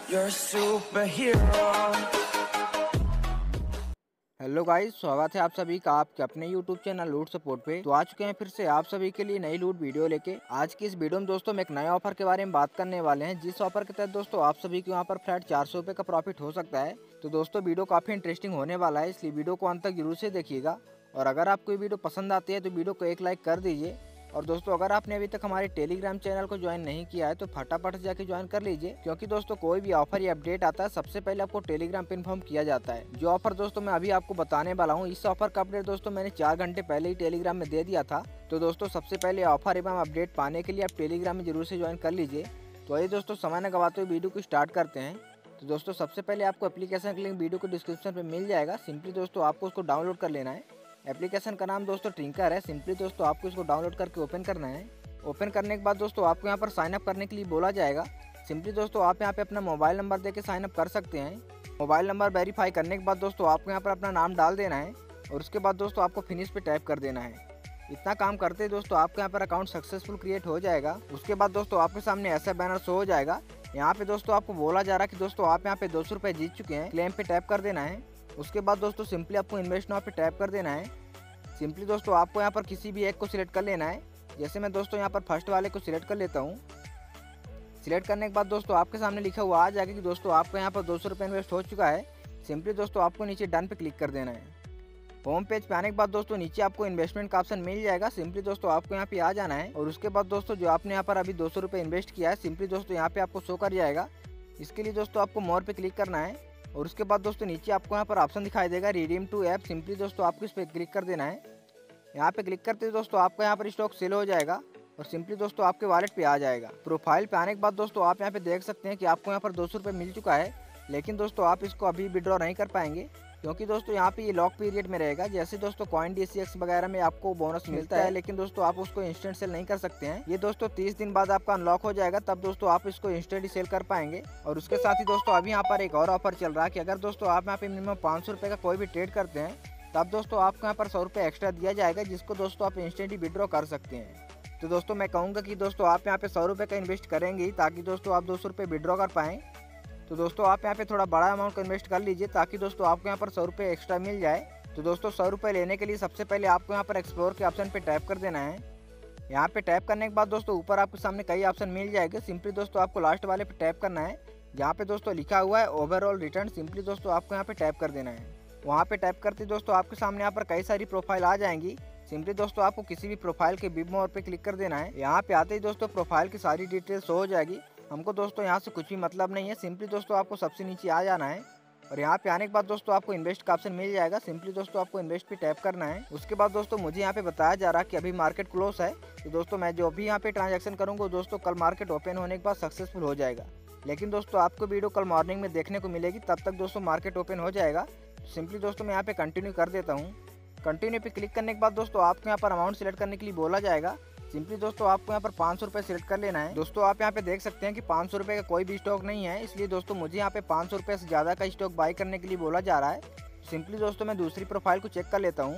You're a superhero. Hello guys, स्वागत है आप सभी का आपके अपने यूट्यूब चैनल लूट सपोर्ट पे। तो आ चुके हैं फिर से आप सभी के लिए नई लूट वीडियो लेके। आज की इस वीडियो में दोस्तों हम एक नए ऑफर के बारे में बात करने वाले हैं, जिस ऑफर के तहत दोस्तों आप सभी को यहाँ पर फ्लैट 400 रुपये का प्रॉफिट हो सकता है। तो दोस्तों वीडियो काफी इंटरेस्टिंग होने वाला है, इसलिए वीडियो को अंत तक जरूर से देखिएगा। और अगर आपको ये वीडियो पसंद आती है तो वीडियो को एक लाइक कर दीजिए। और दोस्तों अगर आपने अभी तक हमारे टेलीग्राम चैनल को ज्वाइन नहीं किया है तो फटाफट जाके ज्वाइन कर लीजिए, क्योंकि दोस्तों कोई भी ऑफर या अपडेट आता है सबसे पहले आपको टेलीग्राम पे इन्फॉर्म किया जाता है। जो ऑफर दोस्तों मैं अभी आपको बताने वाला हूँ, इस ऑफर का अपडेट दोस्तों मैंने 4 घंटे पहले ही टेलीग्राम में दे दिया था। तो दोस्तों सबसे पहले ऑफर एवं अपडेट पाने के लिए आप टेलीग्राम में जरूर से ज्वाइन कर लीजिए। तो आइए दोस्तों समय न गवाते हुए वीडियो को स्टार्ट करते हैं। तो दोस्तों सबसे पहले आपको एप्लीकेशन का लिंक वीडियो को डिस्क्रिप्शन पे मिल जाएगा। सिंपली दोस्तों आपको उसको डाउनलोड कर लेना है। एप्लीकेशन का नाम दोस्तों ट्रिंकर है। सिंपली दोस्तों आपको इसको डाउनलोड करके ओपन करना है। ओपन करने के बाद दोस्तों आपको यहाँ पर साइन अप करने के लिए बोला जाएगा। सिंपली दोस्तों आप यहाँ पे अपना मोबाइल नंबर देके साइन अप कर सकते हैं। मोबाइल नंबर वेरीफाई करने के बाद दोस्तों आपको यहाँ पर अपना नाम डाल देना है और उसके बाद दोस्तों आपको फिनिश पे टैप कर देना है। इतना काम करते ही दोस्तों आपके यहाँ पर अकाउंट सक्सेसफुल क्रिएट हो जाएगा। उसके बाद दोस्तों आपके सामने ऐसा बैनर शो हो जाएगा। यहाँ पे दोस्तों आपको बोला जा रहा है कि दोस्तों आप यहाँ पे 200 रुपये जीत चुके हैं, क्लेम पे टैप कर देना है। उसके बाद दोस्तों सिंपली आपको इन्वेस्ट नाउ पे टैप कर देना है। सिंपली दोस्तों आपको यहाँ पर किसी भी एक को सिलेक्ट कर लेना है। जैसे मैं दोस्तों यहाँ पर फर्स्ट वाले को सिलेक्ट कर लेता हूँ। सिलेक्ट करने के बाद दोस्तों आपके सामने लिखा हुआ आ जाएगा कि दोस्तों आपको यहाँ पर 200 रुपये इन्वेस्ट हो चुका है। सिंपली दोस्तों आपको नीचे डन पे क्लिक कर देना है। होम पेज पे आने के बाद दोस्तों नीचे आपको इन्वेस्टमेंट का ऑप्शन मिल जाएगा। सिंपली दोस्तों आपको यहाँ पे आ जाना है और उसके बाद दोस्तों जो आपने यहाँ पर अभी 200 रुपये इन्वेस्ट किया है, सिंपली दोस्तों यहाँ पे आपको शो कर जाएगा। इसके लिए दोस्तों आपको मोर पे क्लिक करना है और उसके बाद दोस्तों नीचे आपको यहाँ पर ऑप्शन दिखाई देगा रिडीम टू ऐप। सिंपली दोस्तों आपको इस पर क्लिक कर देना है। यहाँ पे क्लिक करते दोस्तों आपका यहाँ पर स्टॉक सेल हो जाएगा और सिंपली दोस्तों आपके वॉलेट पे आ जाएगा। प्रोफाइल पे आने के बाद दोस्तों आप यहाँ पे देख सकते हैं कि आपको यहाँ पर 200 रुपये मिल चुका है, लेकिन दोस्तों आप इसको अभी विड्रॉ नहीं कर पाएंगे, क्योंकि दोस्तों यहाँ पे ये लॉक पीरियड में रहेगा। जैसे दोस्तों CoinDCX वगैरह में आपको बोनस मिलता है, लेकिन दोस्तों आप उसको इंस्टेंट सेल नहीं कर सकते हैं। ये दोस्तों 30 दिन बाद आपका अनलॉक हो जाएगा, तब दोस्तों आप इसको इंस्टेंटली सेल कर पाएंगे। और उसके साथ ही दोस्तों अभी यहाँ पर एक और ऑफर चल रहा है कि अगर दोस्तों आप यहाँ पे मिनिमम 500 रुपये का कोई भी ट्रेड करते हैं, तब दोस्तों आपको यहाँ पर 100 रुपये एक्स्ट्रा दिया जाएगा, जिसको दोस्तों आप इंस्टेंटली विड्रॉ कर सकते हैं। तो दोस्तों मैं कहूँगा कि दोस्तों आप यहाँ पे 100 रुपये का इन्वेस्ट करेंगे ताकि दोस्तों आप 200 रुपये विड्रॉ कर पाएँ। तो दोस्तों आप यहाँ पे थोड़ा बड़ा अमाउंट का इन्वेस्ट कर लीजिए ताकि दोस्तों आपको यहाँ पर 100 रुपये एक्स्ट्रा मिल जाए। तो दोस्तों 100 रुपये लेने के लिए सबसे पहले आपको यहाँ पर एक्सप्लोर के ऑप्शन पे टैप कर देना है। यहाँ पे टैप करने के बाद दोस्तों ऊपर आपके सामने कई ऑप्शन मिल जाएंगे। सिंपली दोस्तों आपको लास्ट वाले पे टैप करना है, जहाँ पे दोस्तों लिखा हुआ है ओवरऑल रिटर्न। सिंपली दोस्तों आपको यहाँ पे टैप कर देना है। वहाँ पे टैप करते दोस्तों आपके सामने यहाँ पर कई सारी प्रोफाइल आ जाएंगी। सिंपली दोस्तों आपको किसी भी प्रोफाइल के व्यू मोर पे क्लिक कर देना है। यहाँ पे आते ही दोस्तों प्रोफाइल की सारी डिटेल्स हो जाएगी। हमको दोस्तों यहाँ से कुछ भी मतलब नहीं है। सिंपली दोस्तों आपको सबसे नीचे आ जाना है और यहाँ पे आने के बाद दोस्तों आपको इन्वेस्ट का ऑप्शन मिल जाएगा। सिंपली दोस्तों आपको इन्वेस्ट पे टैप करना है। उसके बाद दोस्तों मुझे यहाँ पे बताया जा रहा है कि अभी मार्केट क्लोज है, तो दोस्तों मैं जो भी यहाँ पे ट्रांजैक्शन करूँगा दोस्तों कल मार्केट ओपन होने के बाद सक्सेसफुल हो जाएगा। लेकिन दोस्तों आपको वीडियो कल मॉर्निंग में देखने को मिलेगी, तब तक दोस्तों मार्केट ओपन हो जाएगा। सिंपली दोस्तों मैं यहाँ पे कंटिन्यू कर देता हूँ। कंटिन्यू पे क्लिक करने के बाद दोस्तों आपको यहाँ पर अमाउंट सिलेक्ट करने के लिए बोला जाएगा। सिंपली दोस्तों आपको यहाँ पर 500 रुपये सिलेक्ट कर लेना है। दोस्तों आप यहाँ पे देख सकते हैं कि 500 रुपये का कोई भी स्टॉक नहीं है, इसलिए दोस्तों मुझे यहाँ पे 500 रुपये से ज़्यादा का स्टॉक बाई करने के लिए बोला जा रहा है। सिंपली दोस्तों मैं दूसरी प्रोफाइल को चेक कर लेता हूँ।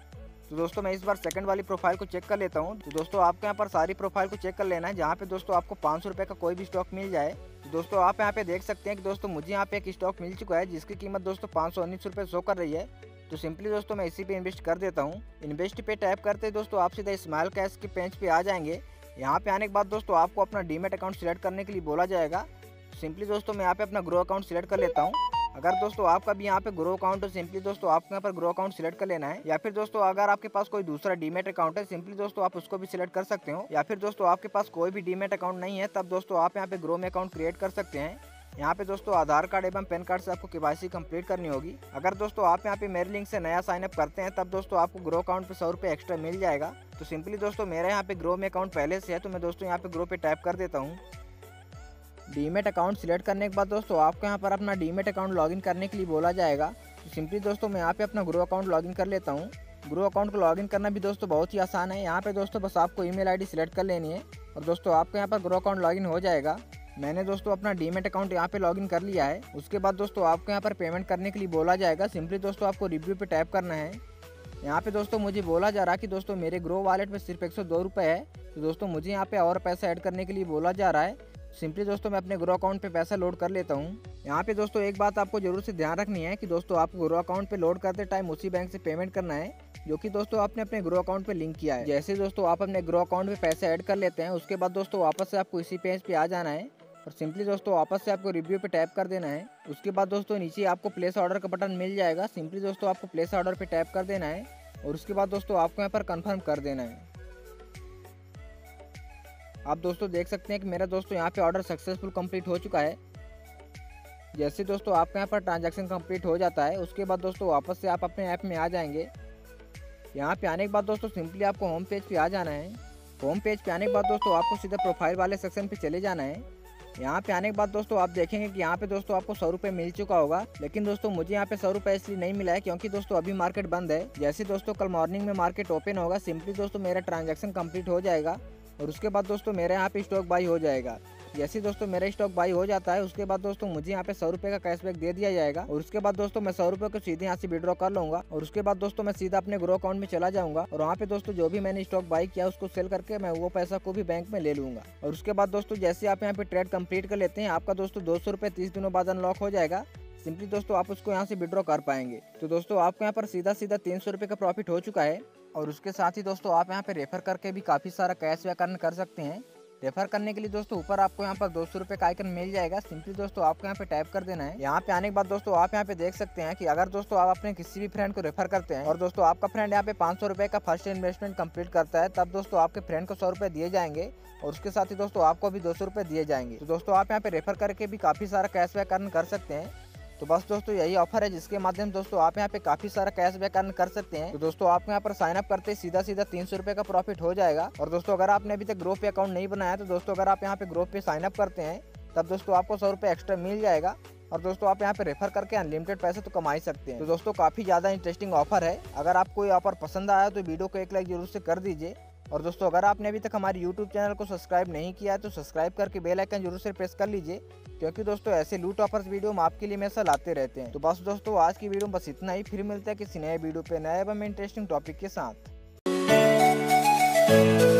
तो दोस्तों मैं इस बार सेकंड वाली प्रोफाइल को चेक कर लेता हूँ। तो दोस्तों आपको यहाँ पर सारी प्रोफाइल को चेक कर लेना है, जहाँ पे दोस्तों आपको 500 रुपये का कोई भी स्टॉक मिल जाए। तो दोस्तों आप यहाँ पे देख सकते हैं कि दोस्तों मुझे यहाँ पे एक स्टॉक मिल चुका है, जिसकी कीमत दोस्तों 519 रुपये शो कर रही है। तो सिंपली दोस्तों मैं इसी पे इन्वेस्ट कर देता हूँ। इन्वेस्ट पे टैप करते दोस्तों आप सीधा स्मॉल कैश के पेज पे आ जाएंगे। यहाँ पे आने के बाद दोस्तों आपको अपना डीमैट अकाउंट सिलेक्ट करने के लिए बोला जाएगा। सिंपली दोस्तों मैं यहाँ पे अपना ग्रो अकाउंट सिलेक्ट कर लेता हूँ। अगर दोस्तों आपका भी यहाँ पे ग्रो अकाउंट है, सिंपली दोस्तों आपको यहाँ पर ग्रो अकाउंट सिलेक्ट कर लेना है। या फिर दोस्तों अगर आपके पास कोई दूसरा डीमैट अकाउंट है, सिंपली दोस्तों आप उसको भी सिलेक्ट कर सकते हो। या फिर दोस्तों आपके पास कोई भी डीमैट अकाउंट नहीं है, तब दोस्तों आप यहाँ पे ग्रो में अकाउंट क्रिएट कर सकते हैं। यहाँ पे दोस्तों आधार कार्ड एवं पैन कार्ड से आपको KYC कंप्लीट करनी होगी। अगर दोस्तों आप यहाँ पे मेरे लिंक से नया साइन अप करते हैं, तब दोस्तों आपको ग्रो अकाउंट पे 100 रुपये एक्स्ट्रा मिल जाएगा। तो सिंपली दोस्तों मेरा यहाँ पे ग्रो में अकाउंट पहले से है, तो मैं दोस्तों यहाँ पे ग्रो पे टैप कर देता हूँ। डीमैट अकाउंट सिलेक्ट करने के बाद दोस्तों आपको यहाँ पर अपना डीमैट अकाउंट लॉगिन करने के लिए बोला जाएगा। तो सिंपली दोस्तों मैं यहाँ पे अपना ग्रो अकाउंट लॉगिन कर लेता हूँ। ग्रो अकाउंट को लॉगिन करना भी दोस्तों बहुत ही आसान है। यहाँ पे दोस्तों बस आपको ईमेल आईडी सिलेक्ट कर लेनी है और दोस्तों आपको यहाँ पर ग्रो अकाउंट लॉगिन हो जाएगा। मैंने दोस्तों अपना डीमैट अकाउंट यहाँ पे लॉगिन कर लिया है। उसके बाद दोस्तों आपको यहाँ पर पेमेंट करने के लिए बोला जाएगा। सिंपली दोस्तों आपको रिव्यू पे टैप करना है। यहाँ पे दोस्तों मुझे बोला जा रहा है कि दोस्तों मेरे ग्रो वॉलेट में सिर्फ 102 रुपये है। तो दोस्तों मुझे यहाँ पे और पैसा ऐड करने के लिए बोला जा रहा है। सिंपली दोस्तों मैं अपने ग्रो अकाउंट पे पैसा लोड कर लेता हूँ। यहाँ पे दोस्तों एक बात आपको जरूर से ध्यान रखनी है कि दोस्तों आपको ग्रो अकाउंट पे लोड करते टाइम उसी बैंक से पेमेंट करना है जो कि दोस्तों आपने अपने ग्रो अकाउंट पे लिंक किया है। जैसे दोस्तों आप अपने ग्रो अकाउंट पे पैसे ऐड कर लेते हैं उसके बाद दोस्तों वापस से आपको इसी पेज पे आ जाना है और सिंपली दोस्तों वापस से आपको रिव्यू पे टैप कर देना है। उसके बाद दोस्तों नीचे आपको प्लेस ऑर्डर का बटन मिल जाएगा। सिंपली दोस्तों आपको प्लेस ऑर्डर पे टैप कर देना है और उसके बाद दोस्तों आपको यहाँ पर कंफर्म कर देना है। आप दोस्तों देख सकते हैं कि मेरा दोस्तों यहाँ पे ऑर्डर सक्सेसफुल कंप्लीट हो चुका है। जैसे दोस्तों आपके यहाँ पर ट्रांजैक्शन कंप्लीट हो जाता है उसके बाद दोस्तों वापस से आप अपने ऐप में आ जाएंगे। यहाँ पे आने के बाद दोस्तों सिंपली आपको होम पेज पे आ जाना है। होम पेज पे आने के बाद दोस्तों आपको सीधा प्रोफाइल वाले सेक्शन पे चले जाना है। यहाँ पे आने के बाद दोस्तों आप देखेंगे कि यहाँ पे दोस्तों आपको 100 रुपये मिल चुका होगा, लेकिन दोस्तों मुझे यहाँ पे 100 रुपये इसलिए नहीं मिला है क्योंकि दोस्तों अभी मार्केट बंद है। जैसे दोस्तों कल मॉर्निंग में मार्केट ओपन होगा सिंपली दोस्तों मेरा ट्रांजैक्शन कंप्लीट हो जाएगा और उसके बाद दोस्तों मेरे यहाँ पे स्टॉक बाई हो जाएगा। जैसे दोस्तों मेरा स्टॉक बाई हो जाता है उसके बाद दोस्तों मुझे यहाँ पे 100 रुपये का कैशबैक दे दिया जाएगा और उसके बाद दोस्तों मैं 100 रुपये को सीधे यहाँ से विड्रॉ कर लूँगा और उसके बाद दोस्तों मैं सीधा अपने ग्रो अकाउंट में चला जाऊँगा और वहाँ पे दोस्तों जो भी मैंने स्टॉक बाई किया उसको सेल करके मैं वो पैसा को भी बैंक में ले लूँगा। और उसके बाद दोस्तों जैसे आप यहाँ पे ट्रेड कंप्लीट कर लेते हैं आपका दोस्तों 200 रुपये 30 दिनों बाद अनलॉक हो जाएगा। सिंपली दोस्तों आप उसको यहाँ से विड्रॉ कर पाएंगे। तो दोस्तों आपको यहाँ पर सीधा 300 रुपये का प्रॉफिट हो चुका है और उसके साथ ही दोस्तों आप यहाँ पे रेफर करके भी काफ़ी सारा कैशबैक अर्न कर सकते हैं। रेफर करने के लिए दोस्तों ऊपर आपको यहाँ पर 200 रुपये का आइकन मिल जाएगा। सिंपली दोस्तों आपको यहाँ पे टैप कर देना है। यहाँ पे आने के बाद दोस्तों आप यहाँ पे देख सकते हैं कि अगर दोस्तों आप अपने किसी भी फ्रेंड को रेफर करते हैं और दोस्तों आपका फ्रेंड यहाँ पे 500 रुपये का फर्स्ट इन्वेस्टमेंट कंप्लीट करता है तब दोस्तों आपके फ्रेंड को 100 रुपये दिए जाएंगे और उसके साथ ही दोस्तों आपको भी 200 रुपये दिए जाएंगे। तो दोस्तों आप यहाँ पे रेफर करके भी काफ़ी सारा कैशबैक अर्न कर सकते हैं। तो बस दोस्तों यही ऑफर है जिसके माध्यम दोस्तों आप यहाँ पे काफी सारा कैशबैक अर्न कर सकते हैं। तो दोस्तों आपको यहाँ पर साइन अप करते सीधा 300 रुपये का प्रॉफिट हो जाएगा। और दोस्तों अगर आपने अभी तक ग्रो पे अकाउंट नहीं बनाया तो दोस्तों अगर आप यहाँ पे ग्रो पे साइन अप करते हैं तब दोस्तों आपको 100 रुपये एक्स्ट्रा मिल जाएगा और दोस्तों आप यहाँ पे रेफर करके अनलिमिटेड पैसे तो कमा ही सकते हैं। तो दोस्तों काफी ज्यादा इंटरेस्टिंग ऑफर है। अगर आपको ये ऑफर पसंद आया तो वीडियो को एक लाइक जरूर से कर दीजिए। और दोस्तों अगर आपने अभी तक हमारे YouTube चैनल को सब्सक्राइब नहीं किया है तो सब्सक्राइब करके बेल आइकन जरूर से प्रेस कर लीजिए क्योंकि दोस्तों ऐसे लूट ऑफर्स वीडियो हम आपके लिए हमेशा लाते रहते हैं। तो बस दोस्तों आज की वीडियो में बस इतना ही। फिर मिलते हैं किसी नए वीडियो पे नए एवं इंटरेस्टिंग टॉपिक के साथ।